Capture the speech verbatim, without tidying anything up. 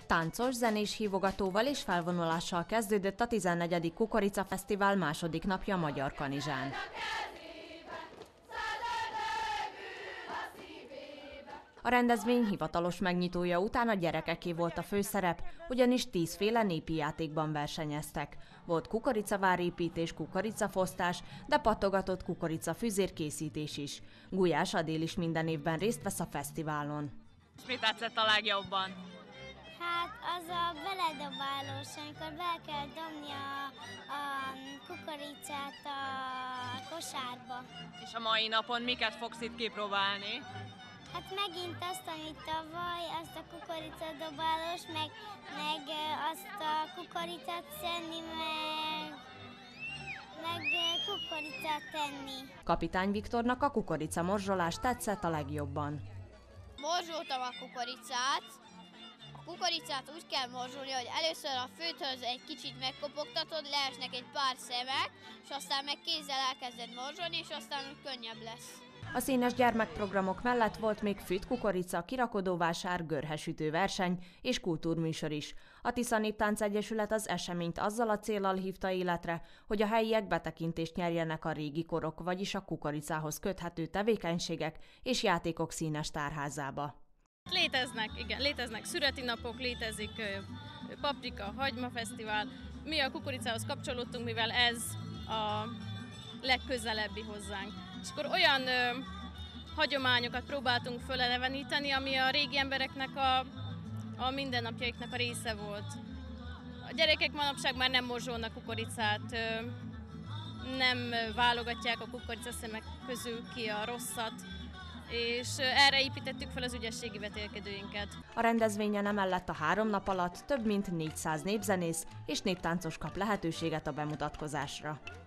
Táncos, zenés hívogatóval és felvonulással kezdődött a tizennegyedik Kukorica Fesztivál második napja Magyarkanizsán. A rendezvény hivatalos megnyitója után a gyerekeké volt a főszerep, ugyanis tízféle népi játékban versenyeztek. Volt kukoricavárépítés, kukoricafosztás, de pattogatott kukoricafűzér készítés is. Gulyás Adél is minden évben részt vesz a fesztiválon. És mi tetszett a legjobban? Hát az a beledobálós, amikor be kell dobni a, a kukoricát a kosárba. És a mai napon miket fogsz itt kipróbálni? Hát megint azt, amit tavaly, azt a kukoricadobálós, meg, meg azt a kukoricát szedni, meg, meg kukoricát tenni. Kapitány Viktornak a kukoricamorzsolás tetszett a legjobban. Morzsoltam a kukoricát. A kukoricát úgy kell morzsolni, hogy először a főthöz egy kicsit megkopogtatod, leesnek egy pár szemek, és aztán meg kézzel elkezded morzsolni, és aztán úgy könnyebb lesz. A színes gyermekprogramok mellett volt még fűt kukorica, kirakodóvásár, görhesütő verseny és kultúrműsor is. A Tisza Néptánc Egyesület az eseményt azzal a céllal hívta életre, hogy a helyiek betekintést nyerjenek a régi korok, vagyis a kukoricához köthető tevékenységek és játékok színes tárházába. Léteznek, igen, léteznek szüreti napok, létezik paprika, hagyma fesztivál. Mi a kukoricához kapcsolódtunk, mivel ez a legközelebbi hozzánk. És akkor olyan ö, hagyományokat próbáltunk föleleveníteni, ami a régi embereknek a, a mindennapjaiknak a része volt. A gyerekek manapság már nem morzsolnak kukoricát, ö, nem válogatják a kukoricaszemek közül ki a rosszat, és erre építettük fel az ügyességi vetélkedőinket. A rendezvényen emellett a három nap alatt több mint négyszáz népzenész és néptáncos kap lehetőséget a bemutatkozásra.